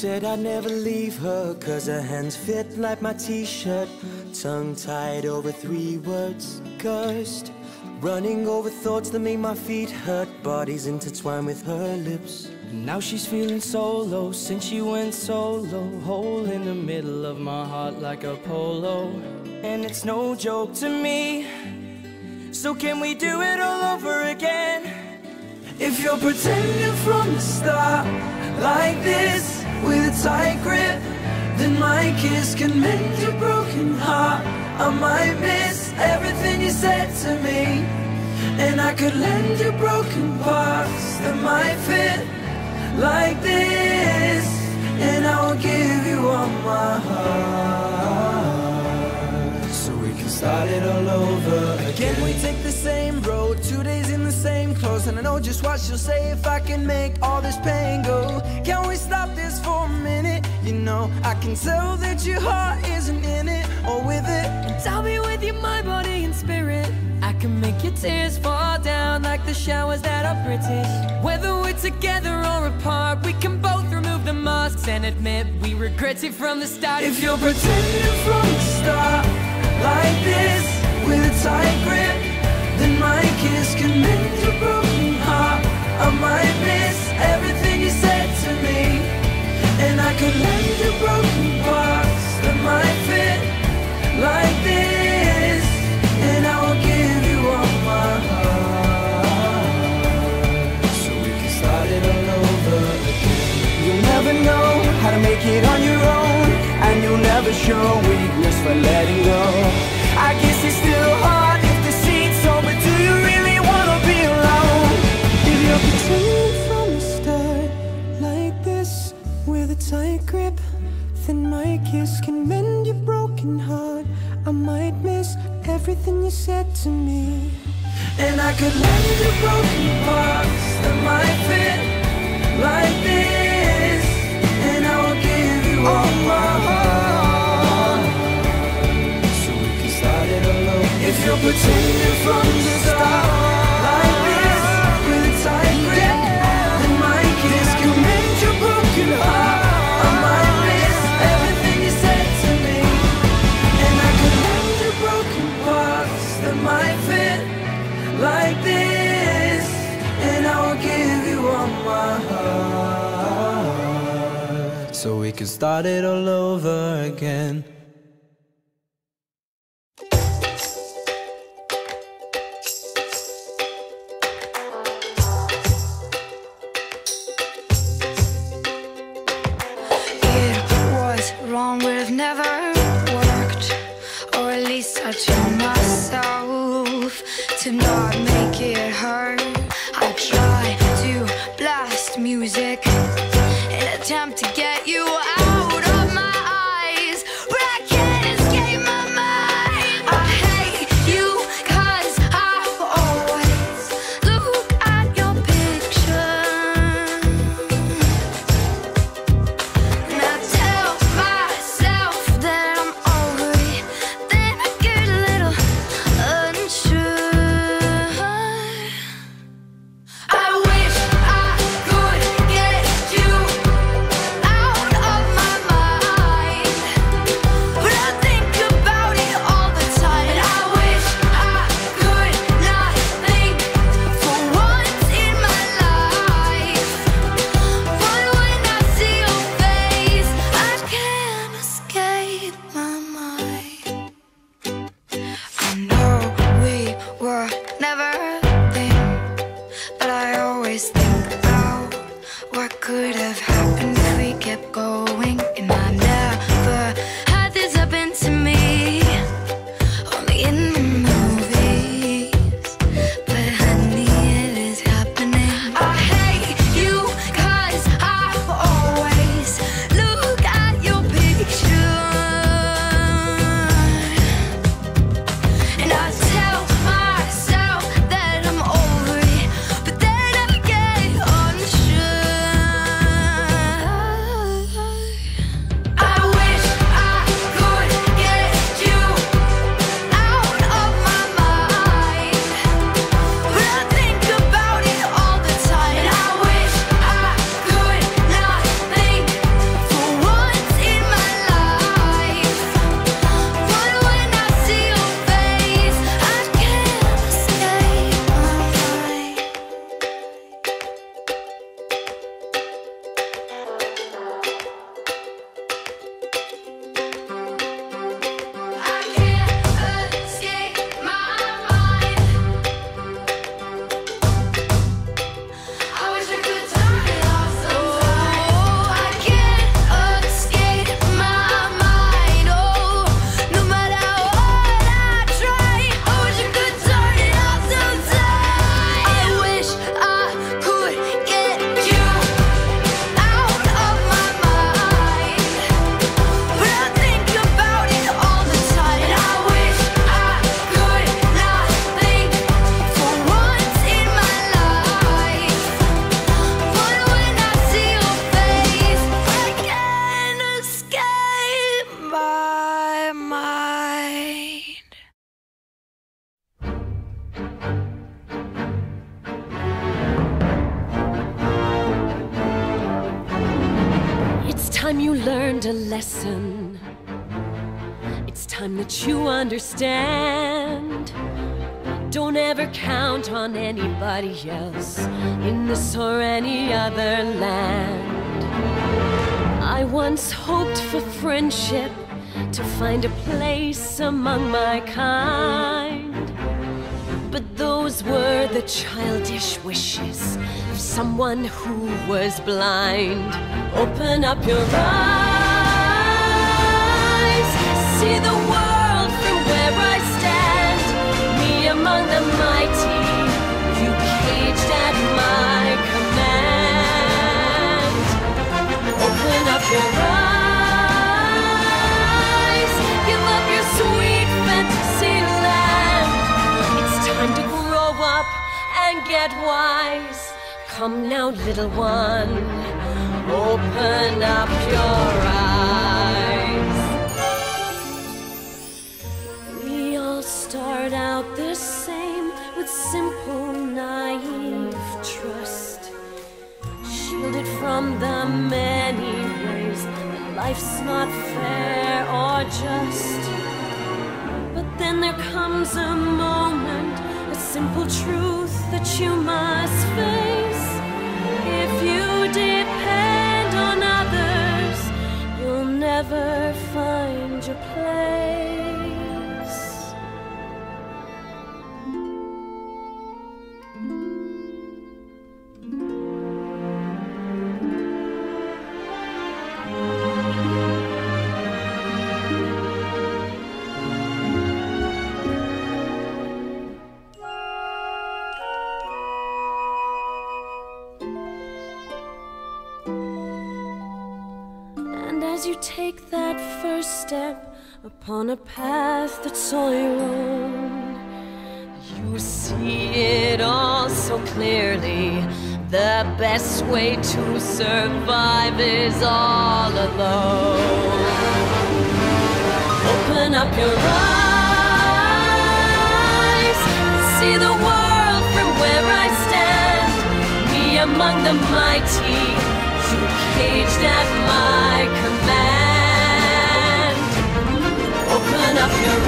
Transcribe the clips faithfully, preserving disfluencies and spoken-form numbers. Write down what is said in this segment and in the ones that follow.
said I'd never leave her, cause her hands fit like my t-shirt. Tongue tied over three words, cursed. Running over thoughts that make my feet hurt. Bodies intertwined with her lips. Now she's feeling so low since she went solo. Hole in the middle of my heart like a polo. And it's no joke to me. So can we do it all over again? If you're pretending from the start like this, with a tight grip, then my kiss can mend your broken heart. I might miss everything you said to me, and I could lend you broken parts that might fit like this, and I will give you all my heart, so we can start it all over again. Can we take the same road, two days in the same clothes, and I know just what she'll say if I can make all this pain go. Can we stop this for a minute? You know, I can tell that your heart isn't in it or with it, and I'll be with you, my body and spirit. I can make your tears fall down like the showers that are British. Whether we're together or apart, we can both remove the masks and admit we regret it from the start. If you're pretending from the start like this, with a tight grip, then my kiss can mend your broken heart. I might miss everything you said to me, and I could lend you broken parts that might fit like this, and I will give you all my heart, so we can start it all over again. You'll never know how to make it on your own, and you'll never show weakness for letting go. I guess it's still hard if the seat's open. Do you really wanna be alone? If you're pretending from the start like this, with a tight grip, then my kiss can mend your broken heart. I might miss everything you said to me, and I could lend you broken parts that might fit like this, and I will give you all my heart, so we can start it all over. If you're pretending from the start like this, with a tight grip, then my kiss can mend your broken heart. I might miss everything you said to me, and I could lend you broken parts that might fit like this, and I will give you all my heart, so we can start it all over again. Wrong would have never worked, or at least I told myself to not make it hurt. I try to blast music in an attempt to get you out of my eyes, but I can't escape my mind. I hate you cause I always look at your picture, and I tell myself that I'm over it, then I get a little unsure. I wish I could get you out of my mind, but I think about it all the time, and I wish I could not think for once in my life, but when I see your face, I can't escape my mind. I know we were never there, but I always think about what could have happened if we kept going. And I never had this happen to me, only in the movies, but honey, it is happening. I hate you cause I always look at your picture, learned a lesson. It's time that you understand. Don't ever count on anybody else in this or any other land. I once hoped for friendship, to find a place among my kind. But those were the childish wishes of someone who was blind. Open up your eyes, see the world from where I stand. Me among the mighty, you caged at my command. Open up your eyes, give up your sweet fantasy land. It's time to grow up and get wise. Come now, little one, open up your eyes. We all start out the same, with simple, naive trust, shielded from the many ways that life's not fair or just. But then there comes a moment, a simple truth that you must face. If you depend on others, you'll never find your place. As you take that first step upon a path that's all your own, you see it all so clearly. The best way to survive is all alone. Open up your eyes, see the world from where I stand. Me among the mighty, you caged at my command. Open up your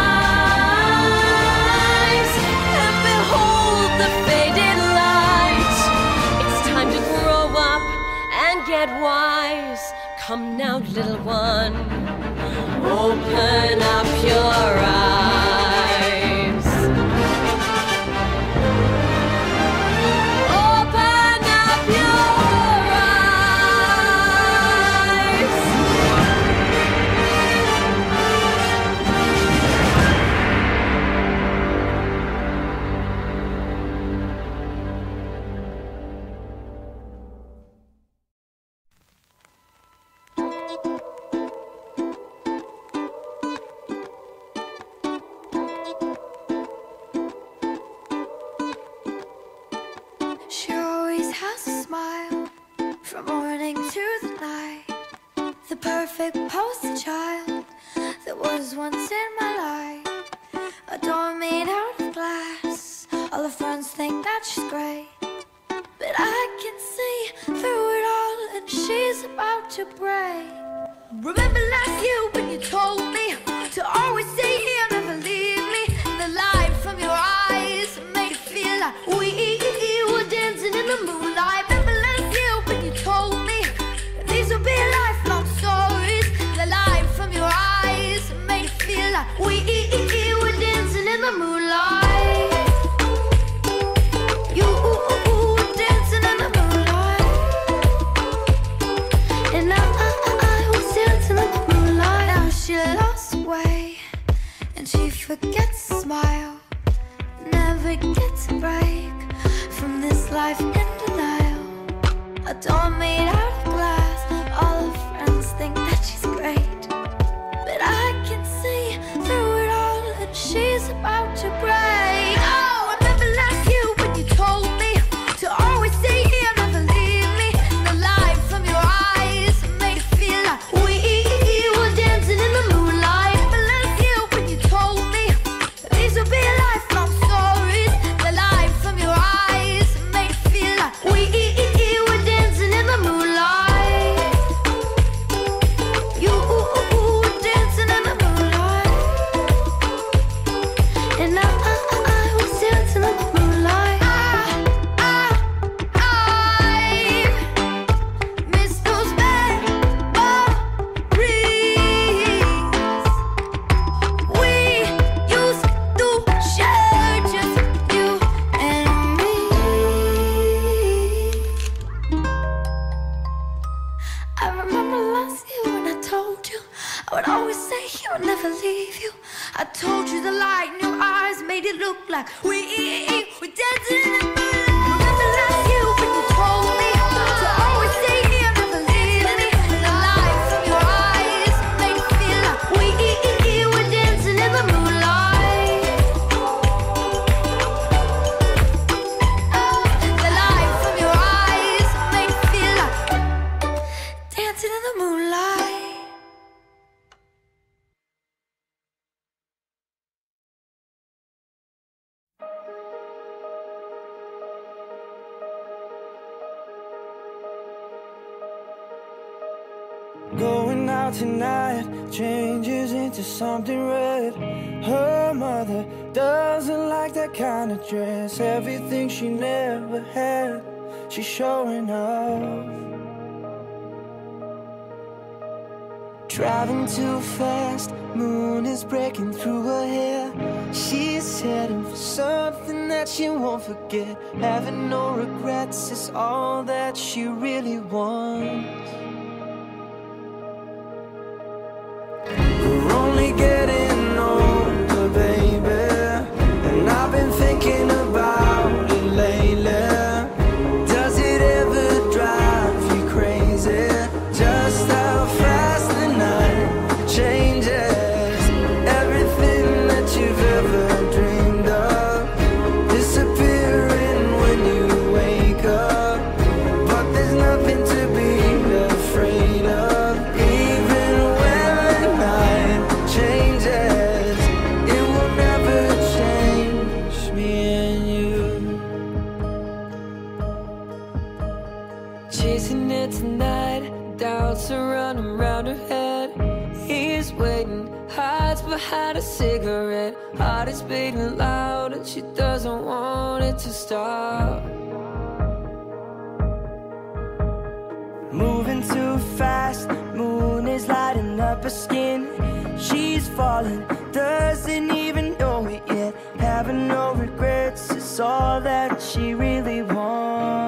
eyes and behold the faded light. It's time to grow up and get wise. Come now, little one, open up your eyes. Open up your She always has a smile, from morning to the night. The perfect poster child that was once in my life. A door made out of glass, all her friends think that she's great. But I can see through it all and she's about to break. Remember last year when you told me to always stay here, never leave me. The light from your eyes made it feel like we were dancing in the moonlight. Remember last year when you told me these would be lifelong stories. The light from your eyes made it feel like we were dancing in the moonlight. You were dancing in the moonlight, and I, I, I was dancing in the moonlight. Now she lost way, and she forgets to smile, never gets a break from this life in denial. A door made out of glass, all her friends think that she's great. But I can see through it all and she's about to break. Oh, remember last year when you told me to always stay here, never leave me. The light from your eyes made it feel like we were dancing in the moonlight. Remember last year when you told me these would be lifelong stories. The light from your eyes made it feel like we were dancing in the moonlight. I would never leave you. I told you the light in your eyes made it look like we were dancing in the moonlight. Remember last year when you told me to always stay here, never leave me. The light from your eyes made it feel like we were dancing in the moonlight. Oh, the light from your eyes made it feel like dancing in the moonlight. Going out tonight changes into something red. Her mother doesn't like that kind of dress. Everything she never had, she's showing off. Driving too fast, moon is breaking through her hair. She's heading for something that she won't forget. Having no regrets is all that she really wants. We're only getting older, baby, and I've been thinking about it lately. Does it ever drive you crazy? Just how fast the night changes. Everything that you've ever dreamed of disappearing when you wake up. But there's nothing to be afraid of. Chasing it tonight, doubts are running round her head. He's waiting, hides behind a cigarette. Heart is beating loud and she doesn't want it to stop. Moving too fast, moon is lighting up her skin. She's falling, doesn't even know it yet. Having no regrets is all that she really wants.